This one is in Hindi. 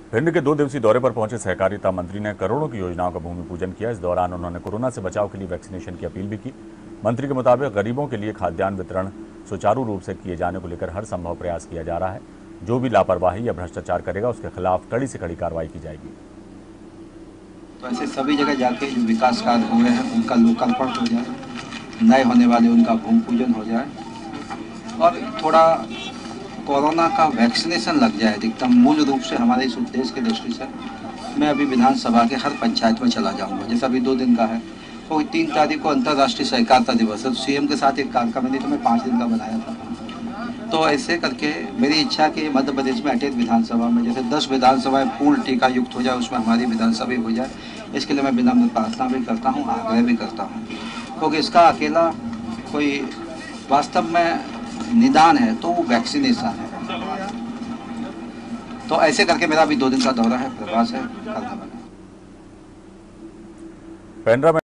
भिंड के 2 दिवसीय दौरे पर पहुंचे सहकारिता मंत्री ने करोड़ों की योजनाओं का भूमि पूजन किया। इस दौरान उन्होंने कोरोना से बचाव के लिए वैक्सीनेशन की अपील भी की। मंत्री के मुताबिक गरीबों के लिए खाद्यान्न वितरण सुचारू रूप से किए जाने को लेकर हर संभव प्रयास किया जा रहा है। जो भी लापरवाही या भ्रष्टाचार करेगा उसके खिलाफ कड़ी से कड़ी कार्रवाई की जाएगी। तो ऐसे सभी जगह जाके जो विकास कार्य हो रहे हैं उनका लोकार्पण हो जाए, नए होने वाले उनका भूमि पूजन हो जाए और थोड़ा कोरोना का वैक्सीनेशन लग जाए अधिकतम। मूल रूप से हमारे इस उद्देश्य की दृष्टि से मैं अभी विधानसभा के हर पंचायत में चला जाऊंगा। जैसे अभी 2 दिन का है, तो 3 तारीख को अंतर्राष्ट्रीय सहकारिता दिवस है, तो सीएम के साथ एक कार्यक्रम नहीं तो मैं 5 दिन का बनाया था। तो ऐसे करके मेरी इच्छा कि मध्य प्रदेश में 28 विधानसभा में जैसे 10 विधानसभाएं पूर्ण टीका युक्त हो जाए, उसमें हमारी विधानसभा भी हो जाए। इसके लिए मैं विनम्र प्रार्थना भी करता हूँ, आग्रह भी करता हूँ, क्योंकि इसका अकेला कोई वास्तव में निदान है तो वो वैक्सीनेशन है। तो ऐसे करके मेरा अभी 2 दिन का दौरा है, प्रवास है, करना बना।